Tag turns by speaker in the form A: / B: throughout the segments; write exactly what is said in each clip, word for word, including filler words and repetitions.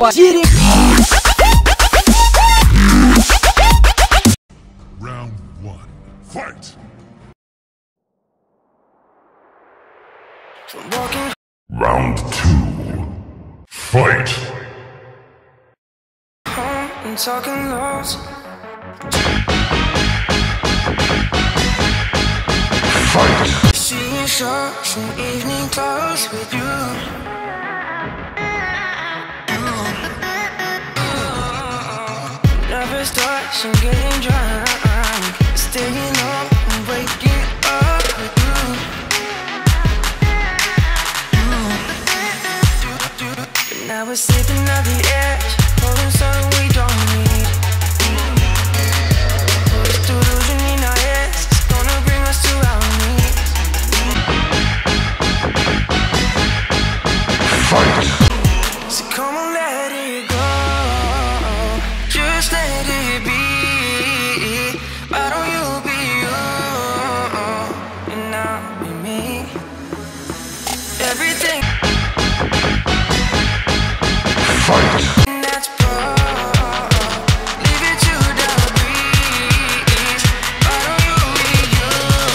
A: потери.
B: Round one, fight! Round two, fight!
C: I'm talking loads.
B: Fight!
C: Seeing shots in evening clothes with you. Never starts and getting drunk, staying up and waking up with you. But now we're sleeping at the edge, holding something we don't need. This delusion in our heads is gonna bring us to our knees.
B: Fight!
C: So come on, let it go. Just let it be. Why don't you be you and I'll be me? Everything
B: Fight!
C: that's broke, leave it to the breeze. Why don't you be you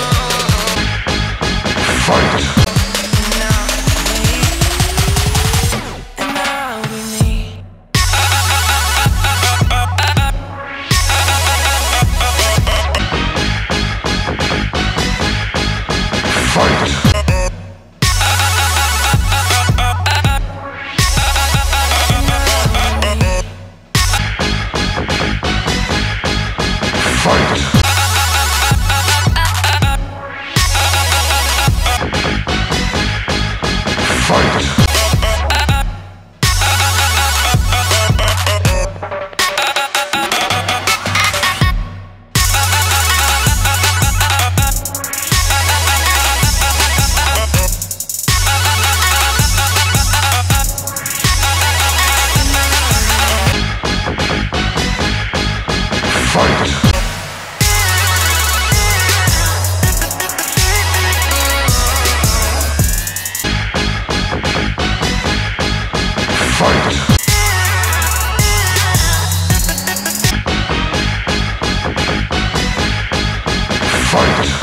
B: Fight!
C: and I'll be me? And I'll be me.
B: Fight! Fight! Fight! Fight! Fight! Fight!